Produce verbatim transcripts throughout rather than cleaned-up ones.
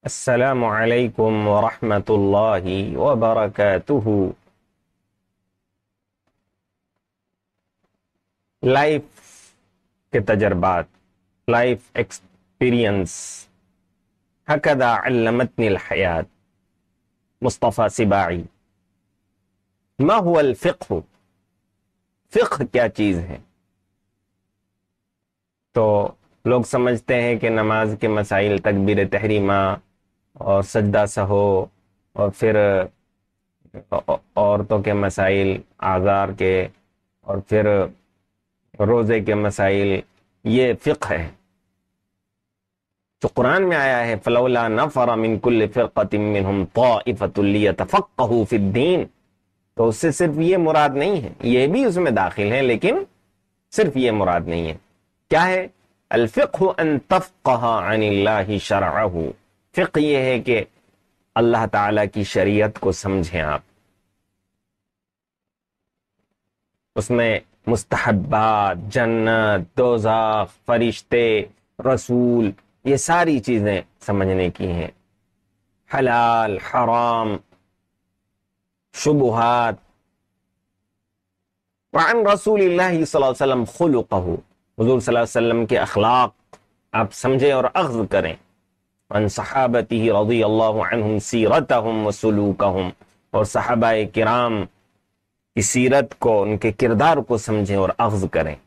السلام علیکم ورحمۃ اللہ وبرکاتہ۔ لائف کے تجربات، لائف ایکسپیرینس، ہکذا علمتنی الحیات، مصطفیٰ سباعی۔ ما هو الفقہ؟ فقہ کیا چیز ہے؟ تو لوگ سمجھتے ہیں کہ نماز کے مسائل، تکبیر تحریمہ اور سجدہ سہو، اور پھر عورتوں کے مسائل، آزار کے، اور پھر روزے کے مسائل، یہ فقہ ہے جو قرآن میں آیا ہے۔ فلولا نفر من کل فرقۃ منہم طائفۃ لیتفقہوا فی الدین، تو اس سے صرف یہ مراد نہیں ہے، یہ بھی اس میں داخل ہے، لیکن صرف یہ مراد نہیں ہے۔ کیا ہے؟ الفقہ ان تفقہ عن اللہ شرعہ، فقہ یہ ہے کہ اللہ تعالی کی شریعت کو سمجھیں آپ، اس میں مستحبات، جنت، دوزخ، فرشتے، رسول، یہ ساری چیزیں سمجھنے کی ہیں، حلال، حرام، شبہات۔ وعن رسول اللہ صلی اللہ علیہ وسلم خلقہ، حضور صلی اللہ علیہ وسلم کے اخلاق آپ سمجھیں اور اخذ کریں۔ عن صحابتہ رضی اللہ عنہم سیرتہم وسلوکہم، اور صحابہ کرام کی سیرت کو، ان کے کردار کو سمجھیں اور اخذ کریں۔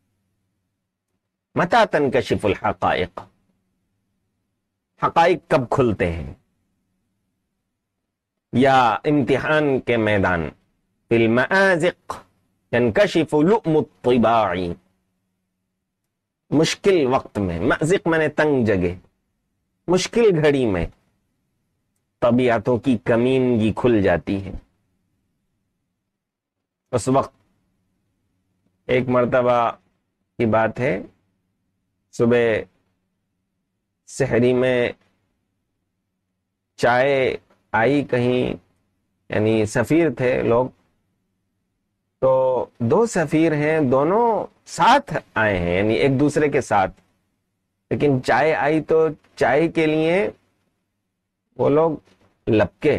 متى تنکشف الحقائق؟ حقائق کب کھلتے ہیں؟ یا امتحان کے میدان، فی المآزق ینکشف لؤم الطباع، مشکل وقت میں، مأزق میں نے تنگ جگہ، مشکل گھڑی میں طبیعتوں کی کمینگی کھل جاتی ہے۔ اس وقت ایک مرتبہ کی بات ہے، صبح سحری میں چائے آئی کہیں، یعنی سفیر تھے لوگ، تو دو سفیر ہیں، دونوں ساتھ آئے ہیں، یعنی ایک دوسرے کے ساتھ، لیکن چائے آئی تو چائے کے لیے وہ لوگ لپکے،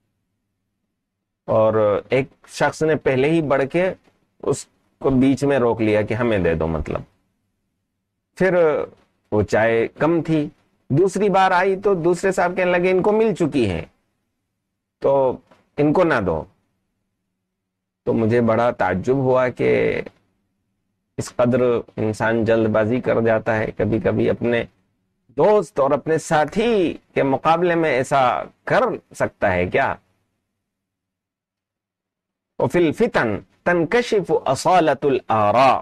اور ایک شخص نے پہلے ہی بڑھ کے اس کو بیچ میں روک لیا کہ ہمیں دے دو، مطلب پھر وہ چائے کم تھی، دوسری بار آئی تو دوسرے صاحب کہنے لگے ان کو مل چکی ہے تو ان کو نہ دو۔ تو مجھے بڑا تعجب ہوا کہ اس قدر انسان جلد بازی کر جاتا ہے، کبھی کبھی اپنے دوست اور اپنے ساتھی کے مقابلے میں ایسا کر سکتا ہے کیا؟ وفی الفتن تنکشف اصالۃ الآراء،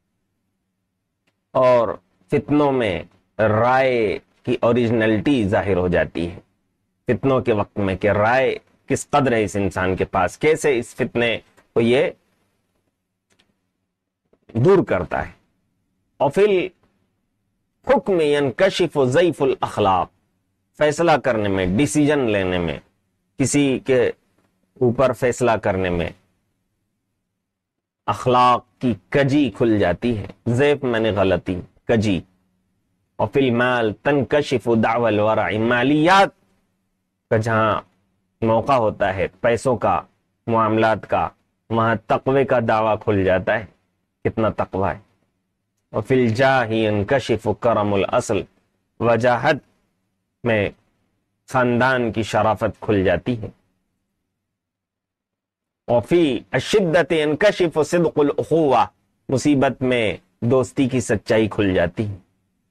اور فتنوں میں رائے کی اوریجنلٹی ظاہر ہو جاتی ہے، فتنوں کے وقت میں کہ رائے کس قدر ہے اس انسان کے پاس، کیسے اس فتنے کو یہ دور کرتا ہے۔ اور پھر حکم ینکشف ضعیف الاخلاق، فیصلہ کرنے میں، ڈیسیجن لینے میں، کسی کے اوپر فیصلہ کرنے میں اخلاق کی کجی کھل جاتی ہے، ضعف میں نے غلطی، کجی۔ اور فی المال تنکشف دعوی الورع، مالیات کا جہاں موقع ہوتا ہے، پیسوں کا، معاملات کا، وہاں تقوی کا دعویٰ کھل جاتا ہے، کتنا تقوی ہے۔ وفی الجاہ ینکشف کرم الاصل، وجاہت میں خاندان کی شرافت کھل جاتی ہے۔ وفی الشدت ینکشف صدق الاخوہ، مصیبت میں دوستی کی سچائی کھل جاتی ہے۔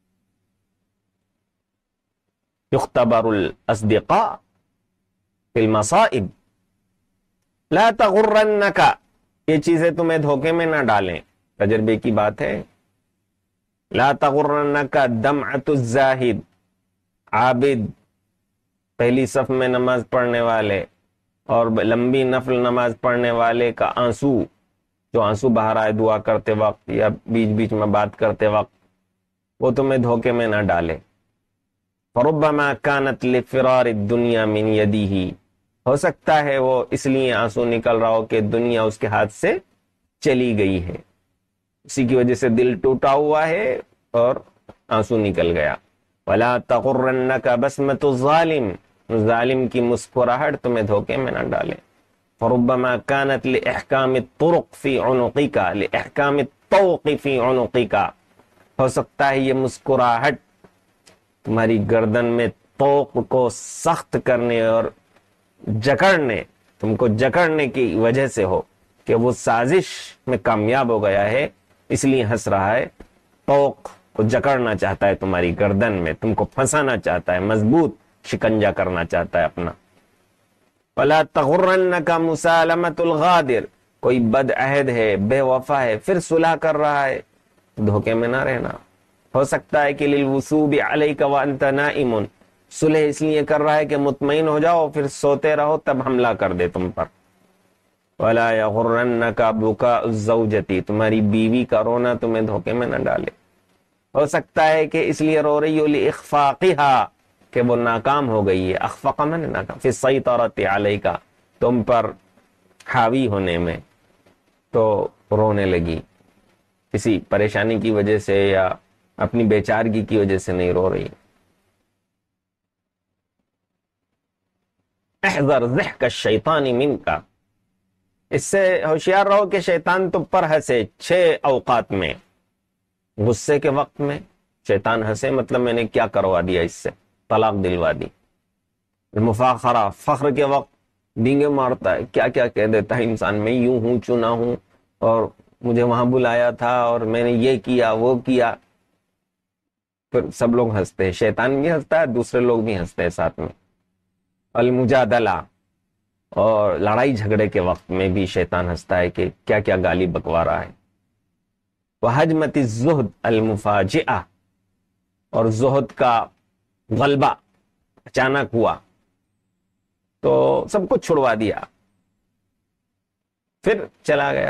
یختبر الاصدقاء فی المصائب لا تغرنک، یہ چیزیں تمہیں دھوکے میں نہ ڈالیں، تجربے کی بات ہے۔ لا تغرنک دمعۃ الزاہد، عابد، پہلی صف میں نماز پڑھنے والے اور لمبی نفل نماز پڑھنے والے کا آنسو، جو آنسو بہا رہا ہے دعا کرتے وقت یا بیچ بیچ میں بات کرتے وقت، وہ تمہیں دھوکے میں نہ ڈالے۔ فربما کانت لفرار الدنیا من یدہ، ہو سکتا ہے وہ اس لیے آنسو نکل رہا ہو کہ دنیا اس کے ہاتھ سے چلی گئی ہے، اسی کی وجہ سے دل ٹوٹا ہوا ہے اور آنسو نکل گیا۔ ولا تغرنک بسمۃ الظالم، ظالم کی مسکراہٹ تمہیں دھوکے میں نہ ڈالے. فربما كانت لإحكام الطرق في عنقك لإحكام الطوق في عنقك، ہو سکتا ہے یہ مسکراہٹ تمہاری گردن میں طوق کو سخت کرنے اور جکڑنے، تم کو جکڑنے کی وجہ سے ہو کہ وہ سازش میں کامیاب ہو گیا ہے، اس لیے ہنس رہا ہے. طوق کو جکڑنا چاہتا ہے تمہاری گردن میں، تم کو پھنسانا چاہتا ہے، مضبوط شکنجا کرنا چاہتا ہے اپنا. وَلَا تَغُرَّنَّكَ مُسَالَمَةُ الْغَادِرِ، کوئی بد عہد ہے، بے وفا ہے، پھر صلح کر رہا ہے، دھوکے میں نہ رہنا. ہو سکتا ہے کہ لِلْوُسُوبِ عَلَيْكَ وَأَنْتَ نَائِمٌ، صلح اس لیے کر رہا ہے کہ مطمئن ہو جاؤ، پھر سوتے رہو تب حملہ کر دے تم پر. وَلَا يَغُرَّنَّكَ بُكَاءُ الزَّوْجَةِ، تمہاری بیوی کا رونا تمہیں دھوکے میں نہ ڈالے. ہو سکتا ہے کہ اس لیے رو رہی ہو لِإِخْفَاقِهَا، کہ وہ ناکام ہو گئی ہے. اخفق من ناکام، فی السیطرۃ علیکا، تم پر حاوی ہونے میں، تو رونے لگی. کسی پریشانی کی وجہ سے یا اپنی بیچارگی کی وجہ سے نہیں رو رہی. احذر ضحک الشیطان منک، اس سے ہوشیار رہو کہ شیطان تم پر ہنسے. چھ اوقات میں، غصے کے وقت میں شیطان ہنسے، مطلب میں نے کیا کروا دیا اس سے، طلاق دلوا دی. مفاخرہ، فخر کے وقت ڈینگے مارتا ہے، کیا کیا کہہ دیتا ہے انسان، میں یوں ہوں چنا ہوں اور مجھے وہاں بلایا تھا اور میں نے یہ کیا وہ کیا. پھر سب لوگ ہنستے ہیں، شیطان بھی ہنستا ہے، دوسرے لوگ بھی ہنستے ہیں ساتھ میں. المجادلہ، اور لڑائی جھگڑے کے وقت میں بھی شیطان ہنستا ہے کہ کیا کیا گالی بکوا رہا ہے. وحجمت الزہد المفاجئہ، اور زہد کا غلبہ اچانک ہوا تو سب کچھ چھڑوا دیا، پھر چلا گیا.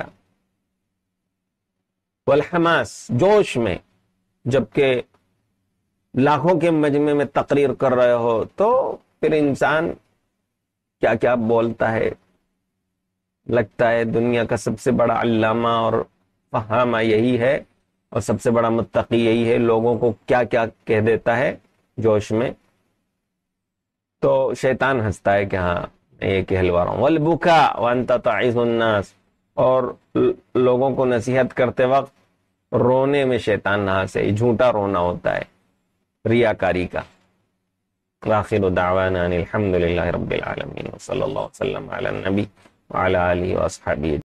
والحماس، جوش میں، جبکہ لاکھوں کے مجمع میں تقریر کر رہے ہو تو پھر انسان کیا کیا بولتا ہے، لگتا ہے دنیا کا سب سے بڑا علامہ اور فہامہ یہی ہے اور سب سے بڑا متقی یہی ہے، لوگوں کو کیا کیا کہہ دیتا ہے جوش میں. تو شیطان ہنستا ہے کہ ہاں میں یہ کہلوا رہا ہوں. والبکا وانت تعظ الناس، اور لوگوں کو نصیحت کرتے وقت رونے میں شیطان نہ ہنسے، جھوٹا رونا ہوتا ہے، ریاکاری کا. آخر دعوانا ان الحمد للہ رب العالمین، وصلی اللہ وسلم علی النبی وعلی آلہ واصحابہ.